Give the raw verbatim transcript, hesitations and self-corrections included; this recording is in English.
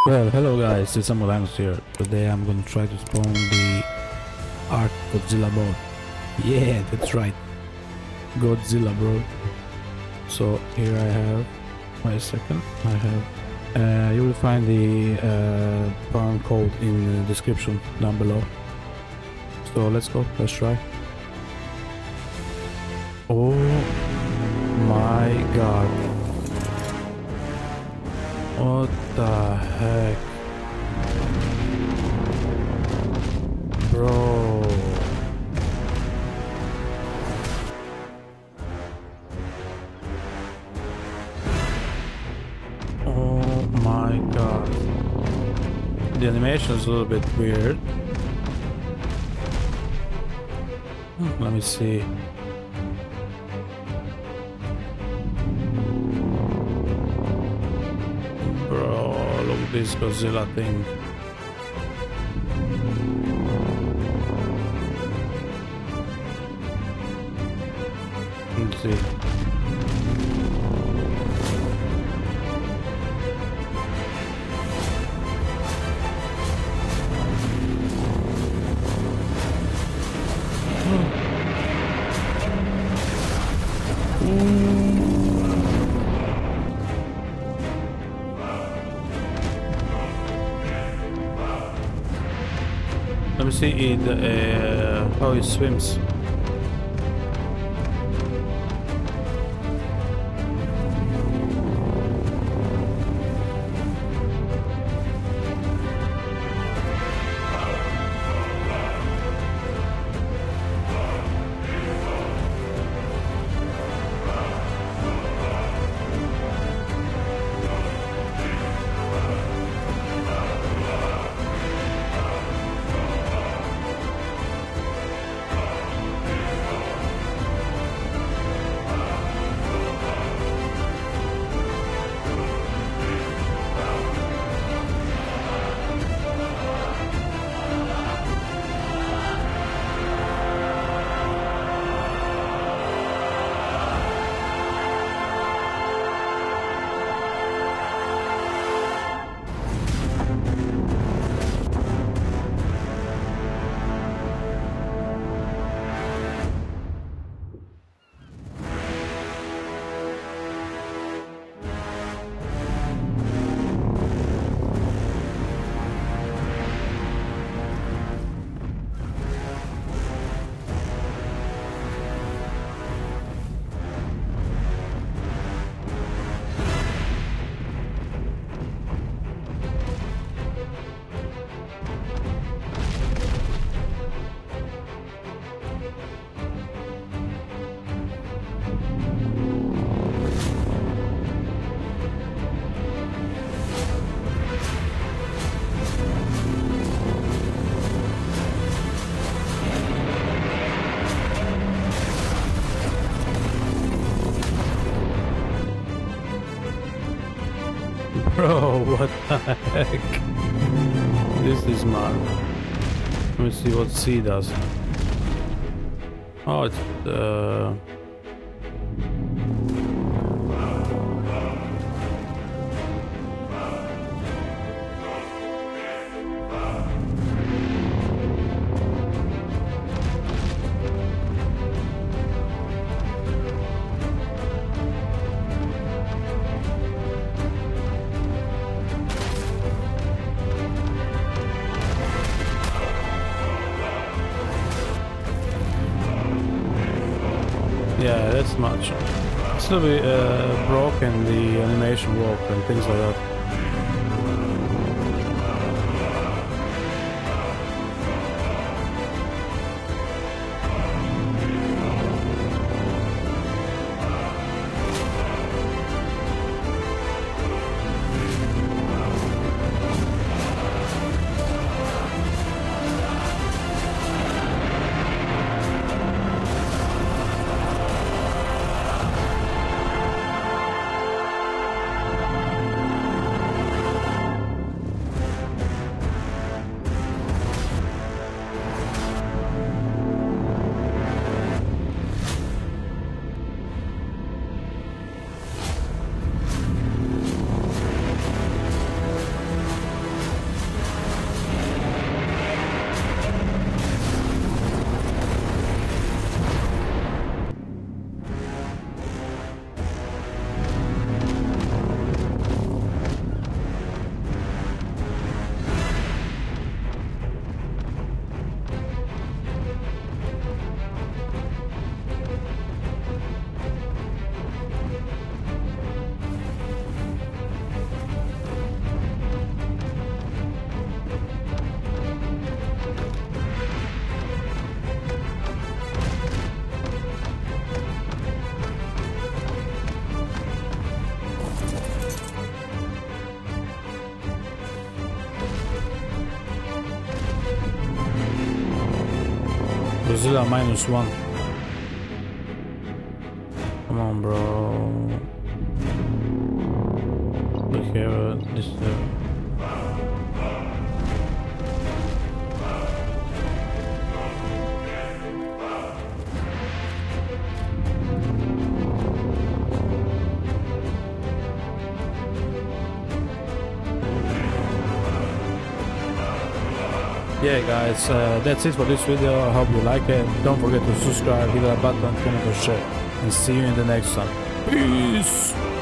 Well, hello guys, it's Amolanus here. Today I'm gonna try to spawn the Ark Godzilla bot. Yeah, that's right. Godzilla, bro. So here I have, wait a second, I have, uh, you will find the uh, spawn code in the description down below. So let's go, let's try. Oh my god. What the heck? Bro. Oh my god. The animation is a little bit weird. Let me see. Bro, look at this Godzilla thing. Let's see. Let me see it, uh, how it swims. Bro, what the heck? This is mad. Let me see what C does. Oh, it's uh yeah, that's much. It's a little bit uh, broken, the animation walk and things like that. Godzilla minus one. Come on, bro. Look here, this. Uh, Yeah guys, uh, that's it for this video. I hope you like it. Don't forget to subscribe, hit that button, comment or share, and see you in the next one. Peace!